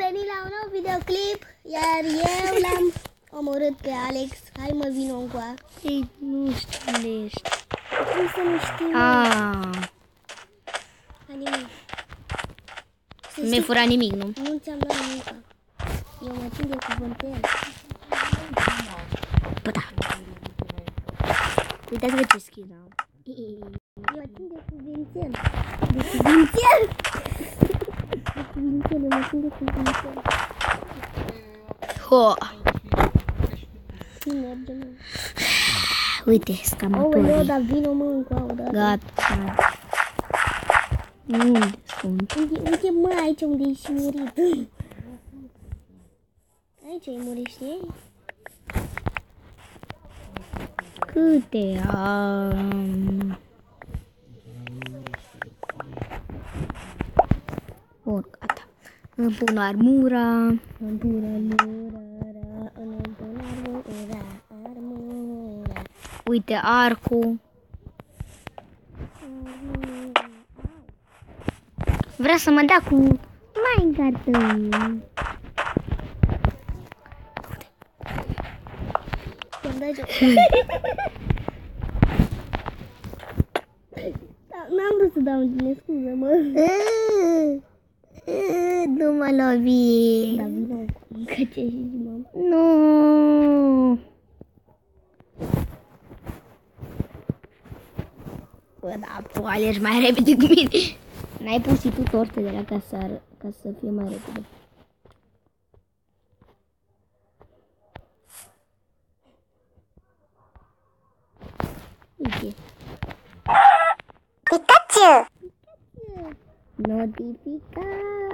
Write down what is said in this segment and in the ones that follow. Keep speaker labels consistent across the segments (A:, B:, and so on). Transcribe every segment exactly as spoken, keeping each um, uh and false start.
A: venit la un nou videoclip, iar eu l-am omorât pe Alex. Hai mă, vino încoa.
B: Ei, nu știu unde ești.
A: Cum să nu știi?
B: Aaaa.
A: A, nimic.
B: Nu mi-ai furat nimic, nu?
A: Nu ți-am dat nimic. Eu mă țin de cuvântel.
B: Bă, da. Uitați-vă ce skin am.
A: Eu mă țin de cuvântel. De cuvântel? De cuvântel, eu mă țin de cuvântel.
B: Ho!
A: Și merge, mă.
B: Uite,
A: Aoleu,
B: scamatorii.
A: dar vino, mă, încoa odată.
B: Gata. Unde sunt?
A: Uite, uite, mă, aici unde ești murit. Aici ai murit, știi?
B: Câte am? Bun, gata. Îmi pun armura.
A: Îmi pun armura, îmi pun armura, armura.
B: Uite arcul. Vrea să mă dea cu Minecraft.
A: N-am vrut să dau în tine, scuză, mă.
B: Nu mă lovi.
A: Da, vină, că ce și mă.
B: Nu. Bă, da, tu alegi mai repede cu mine. N-ai pus și tu torte de la ca să, ca să fie mai repede. Uite.
A: Pikachu!
B: Notificare.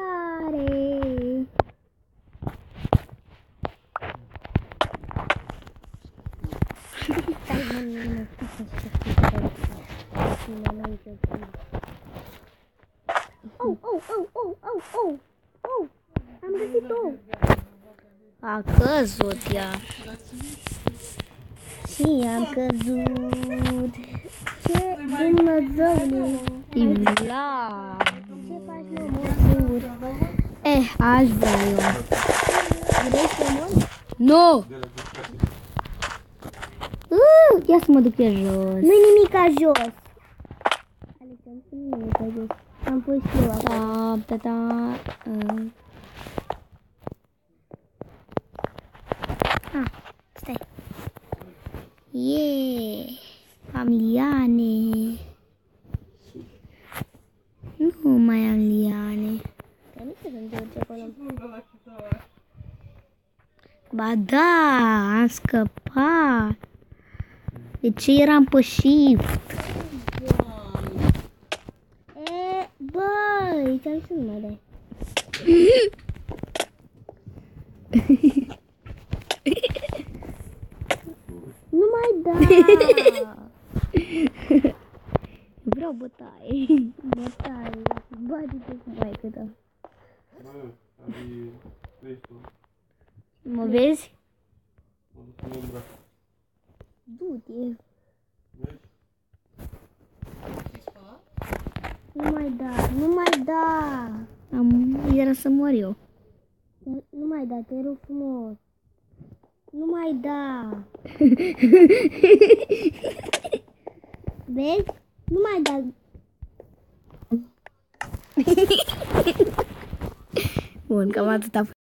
A: Oh, oh, oh, oh, oh, oh, oh, am găsit-o.
B: A căzut ea.
A: Și am căzut. Ce Dumnezeule.
B: Imla.
A: Ce faci, mă, mor singur?
B: Eh, aș vrea eu.
A: Vrei să mor?
B: Nu! Uh, ia să mă duc pe jos.
A: Nu-i nimica jos. Alex, am pus nimica jos. Am pus și eu acolo.
B: Da, da, da. Uh. Ah, stai. Yeah. Am liane. Nu mai am liane.
A: Că nu se întorce acolo.
B: Ba da, am scăpat. De ce eram pe shift?
A: E, băi, ți-am să nu mai dai. Nu mai da.
B: Vreau bătaie.
A: Bătaie. Bate-te cu maică ta.
B: Mă vezi?
A: Du-te. Nu mai da, nu mai da.
B: Am, era să mor eu.
A: Nu mai da, te rog frumos. Nu mai da. Vezi? Nu mai da.
B: Bun, cam atât a fost.